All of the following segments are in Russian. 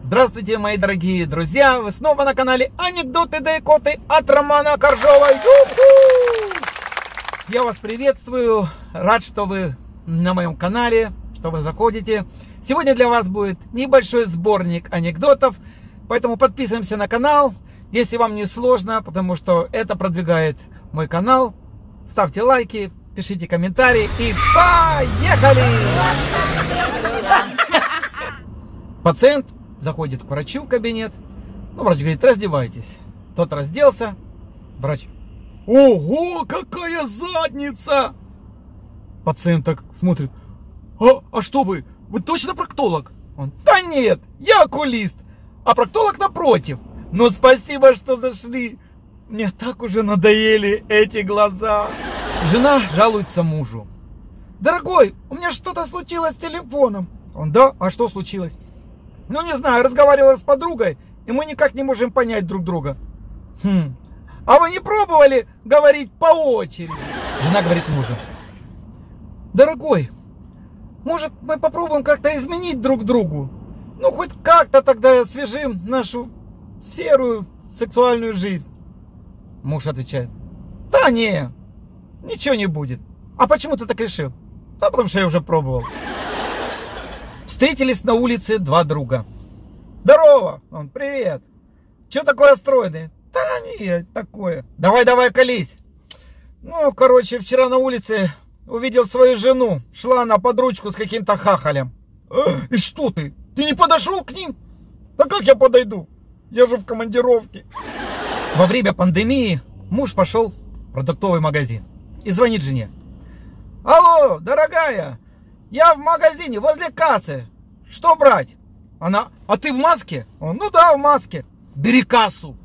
Здравствуйте, мои дорогие друзья! Вы снова на канале Анекдоты да икоты от Романа Коржова. Я вас приветствую. Рад, что вы на моем канале, что вы заходите. Сегодня для вас будет небольшой сборник анекдотов, поэтому подписываемся на канал, если вам не сложно, потому что это продвигает мой канал. Ставьте лайки, пишите комментарии и поехали! Пациент заходит к врачу в кабинет. Врач говорит: раздевайтесь. Тот разделся. Врач: ого, какая задница! Пациент так смотрит: а что вы точно проктолог? Он: да нет, я окулист, а проктолог напротив. Но спасибо, что зашли. Мне так уже надоели эти глаза. Жена жалуется мужу: дорогой, у меня что-то случилось с телефоном. Он: да, а что случилось? Ну, не знаю, разговаривала с подругой, и мы никак не можем понять друг друга. А вы не пробовали говорить по очереди? Жена говорит мужу: дорогой, может, мы попробуем как-то изменить друг другу? Ну, хоть как-то тогда освежим нашу серую сексуальную жизнь. Муж отвечает: да не, ничего не будет. А почему ты так решил? Да потому что я уже пробовал. Встретились на улице два друга. Здорово! Он: привет! Че такой расстроенный? Да нет, такое. Давай, колись. Ну, короче, вчера на улице увидел свою жену. Шла она под ручку с каким-то хахалем. И что ты? Ты не подошел к ним? Да как я подойду? Я же в командировке. Во время пандемии муж пошел в продуктовый магазин и звонит жене: алло, дорогая, я в магазине возле кассы. Что брать? Она: а ты в маске? Он: ну да, в маске. Бери кассу.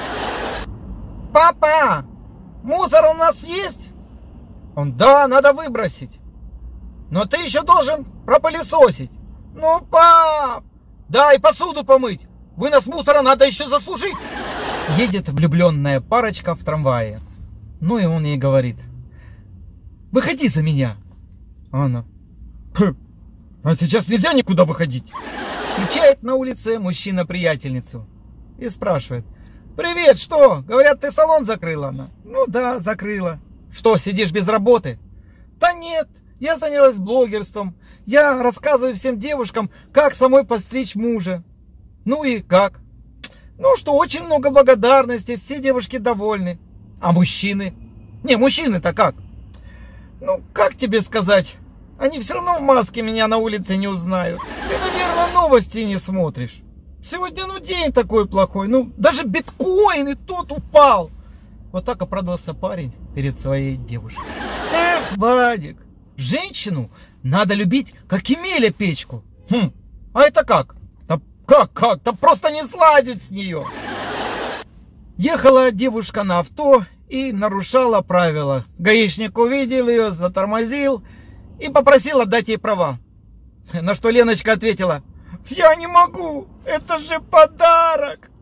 Папа, мусор у нас есть? Он: да, надо выбросить. Но ты еще должен пропылесосить. Ну, пап. Да, и посуду помыть. Вынос мусора надо еще заслужить. Едет влюбленная парочка в трамвае. Ну и он ей говорит: выходи за меня. Она: а сейчас нельзя никуда выходить. Встречает на улице мужчина приятельницу и спрашивает: привет, что? Говорят, ты салон закрыла. Она: ну да, закрыла. Что, сидишь без работы? Да нет, я занялась блогерством. Я рассказываю всем девушкам, как самой постричь мужа. Ну и как? Ну что, очень много благодарности, все девушки довольны. А мужчины? Не, мужчины-то как? Ну, как тебе сказать? Они все равно в маске меня на улице не узнают. Ты, наверное, новости не смотришь. Сегодня, день такой плохой. Даже биткоин и тот упал. Вот так оправдывался парень перед своей девушкой. Эх, Вадик, женщину надо любить, как Емеля печку. А это как? Да как? Да просто не сладить с нее. Ехала девушка на авто и нарушала правила. Гаишник увидел ее, затормозил и попросил отдать ей права. На что Леночка ответила: я не могу, это же подарок.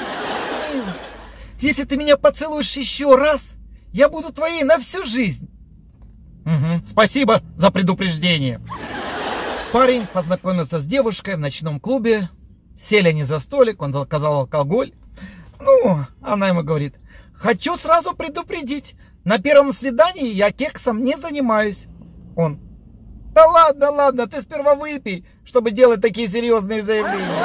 Если ты меня поцелуешь еще раз, я буду твоей на всю жизнь. Спасибо за предупреждение. Парень познакомился с девушкой в ночном клубе. Сели они за столик, он заказал алкоголь. Она ему говорит: хочу сразу предупредить, на первом свидании я кексом не занимаюсь. Он: да ладно, ты сперва выпей, чтобы делать такие серьезные заявления.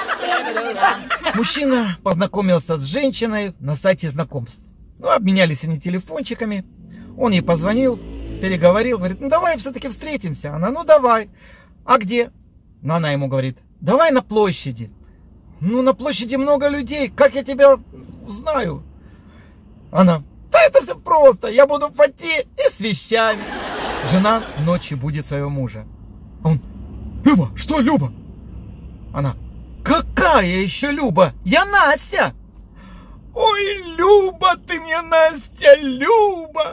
Мужчина познакомился с женщиной на сайте знакомств. Обменялись они телефончиками. Он ей позвонил, переговорил, говорит: давай все-таки встретимся. Она: давай. А где? Она ему говорит: давай на площади. На площади много людей, как я тебя узнаю? Она: да это все просто, я буду в фате и с вещами. Жена ночью будет своего мужа. Он: Люба, что Люба? Она: какая еще Люба? Я Настя. Ой, Люба, ты мне Настя, Люба.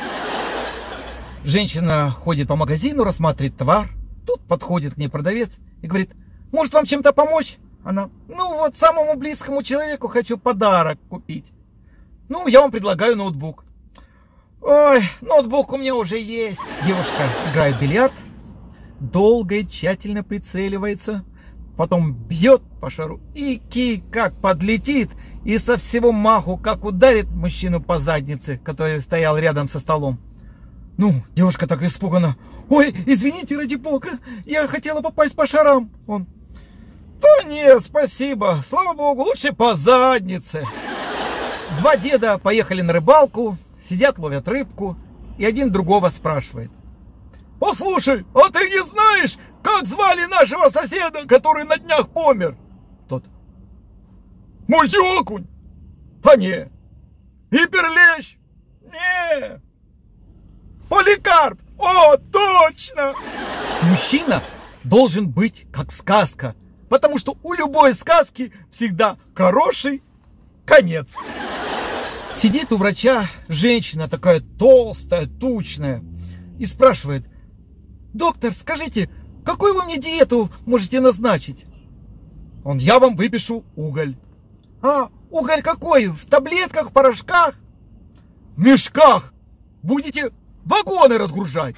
Женщина ходит по магазину, рассматривает товар. Тут подходит к ней продавец и говорит: может, вам чем-то помочь? Она: самому близкому человеку хочу подарок купить. Я вам предлагаю ноутбук. Ой, ноутбук у меня уже есть. Девушка играет в бильярд, долго и тщательно прицеливается, потом бьет по шару, и кий как подлетит, и со всего маху как ударит мужчину по заднице, который стоял рядом со столом. Ну, девушка так испугана. Ой, извините, ради бога, я хотела попасть по шарам. Он: да нет, спасибо, слава богу, лучше по заднице. Два деда поехали на рыбалку, сидят, ловят рыбку, и один другого спрашивает: послушай, а ты не знаешь, как звали нашего соседа, который на днях помер? Тот: мой окунь. А не. Гиперлещ? Не. Поликарп? О, точно! Мужчина должен быть как сказка, потому что у любой сказки всегда хороший конец. Сидит у врача женщина такая толстая, тучная, и спрашивает: доктор, скажите, какую вы мне диету можете назначить? Он: я вам выпишу уголь. А, уголь какой? В таблетках, в порошках? В мешках. Будете вагоны разгружать.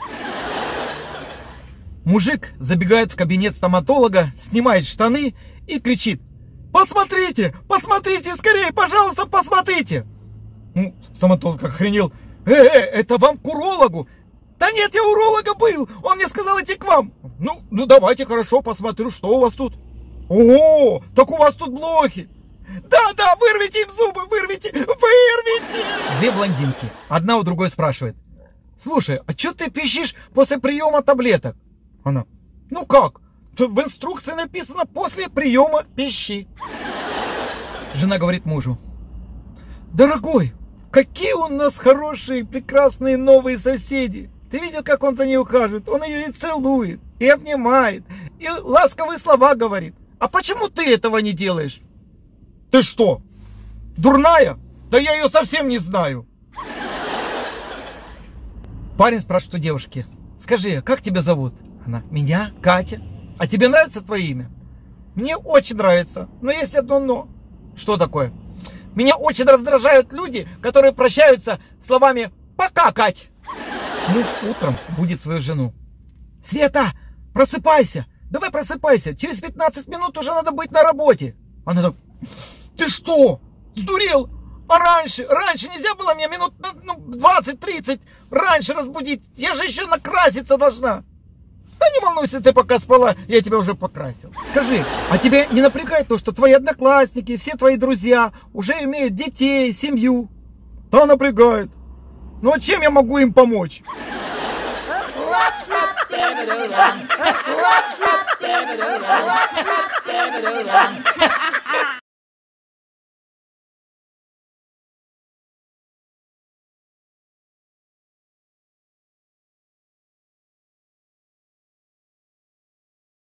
Мужик забегает в кабинет стоматолога, снимает штаны и кричит: посмотрите, посмотрите, скорее, пожалуйста, посмотрите. Ну, стоматолог охренел: это вам к урологу? Да нет, я у уролога был, он мне сказал идти к вам. Ну давайте, хорошо, посмотрю, что у вас тут. О, так у вас тут блохи. Да, вырвите им зубы, вырвите. Две блондинки, одна у другой спрашивает: слушай, а что ты пищишь после приема таблеток? Она: ну как, в инструкции написано после приема пищи. Жена говорит мужу: дорогой, какие у нас хорошие, прекрасные новые соседи. Ты видел, как он за ней ухаживает? Он ее и целует, и обнимает, и ласковые слова говорит. А почему ты этого не делаешь? Ты что, дурная? Да я ее совсем не знаю. Парень спрашивает у девушки: скажи, как тебя зовут? Она: меня Катя. А тебе нравится твое имя? Мне очень нравится, но есть одно но. Что такое? Меня очень раздражают люди, которые прощаются словами «пока, Кать». Муж утром будет свою жену: Света, просыпайся, давай просыпайся, через 15 минут уже надо быть на работе. Она так: ты что, сдурел? А раньше нельзя было мне минут 20-30 раньше разбудить? Я же еще накраситься должна. Да не волнуйся, ты пока спала, я тебя уже покрасил. Скажи, а тебя не напрягает то, что твои одноклассники, все твои друзья уже имеют детей, семью? Да, напрягает. Ну а чем я могу им помочь?